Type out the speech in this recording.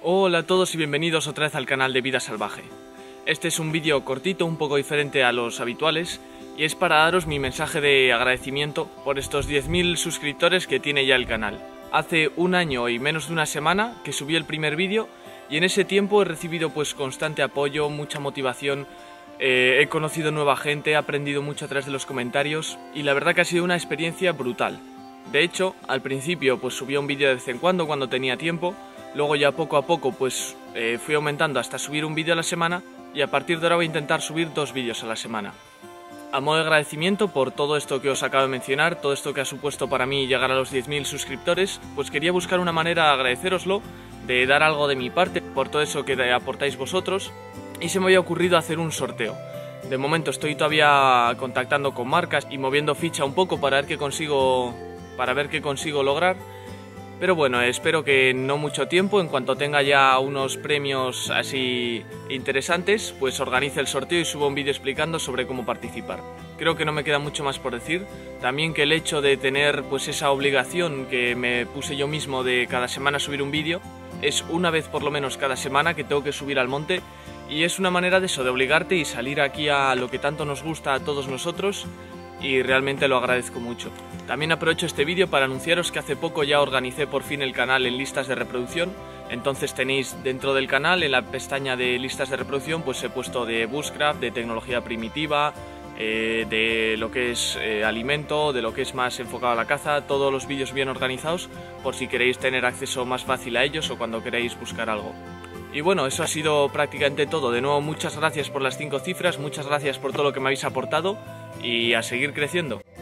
Hola a todos y bienvenidos otra vez al canal de Vida Salvaje. Este es un vídeo cortito, un poco diferente a los habituales, y es para daros mi mensaje de agradecimiento por estos 10.000 suscriptores que tiene ya el canal. Hace un año y menos de una semana que subí el primer vídeo y en ese tiempo he recibido constante apoyo, mucha motivación, he conocido nueva gente, he aprendido mucho a través de los comentarios y la verdad que ha sido una experiencia brutal. De hecho, al principio subía un vídeo de vez en cuando tenía tiempo. Luego ya poco a poco fui aumentando hasta subir un vídeo a la semana y a partir de ahora voy a intentar subir 2 vídeos a la semana. A modo de agradecimiento por todo esto que os acabo de mencionar, todo esto que ha supuesto para mí llegar a los 10.000 suscriptores, quería buscar una manera de agradecéroslo, de dar algo de mi parte por todo eso que aportáis vosotros, y se me había ocurrido hacer un sorteo. De momento estoy todavía contactando con marcas y moviendo ficha un poco para ver qué consigo lograr. Pero bueno, espero que en no mucho tiempo, en cuanto tenga ya unos premios así interesantes, organice el sorteo y suba un vídeo explicando sobre cómo participar. Creo que no me queda mucho más por decir. También que el hecho de tener esa obligación que me puse yo mismo de cada semana subir un vídeo, es una vez por lo menos cada semana que tengo que subir al monte, y es una manera de obligarte y salir aquí a lo que tanto nos gusta a todos nosotros, y realmente lo agradezco mucho. También aprovecho este vídeo para anunciaros que hace poco ya organicé por fin el canal en listas de reproducción. Entonces tenéis dentro del canal, en la pestaña de listas de reproducción, he puesto de bushcraft, de tecnología primitiva, de lo que es alimento, de lo que es más enfocado a la caza, todos los vídeos bien organizados por si queréis tener acceso más fácil a ellos o cuando queréis buscar algo. Y bueno, eso ha sido prácticamente todo. De nuevo, muchas gracias por las 5 cifras, muchas gracias por todo lo que me habéis aportado y a seguir creciendo.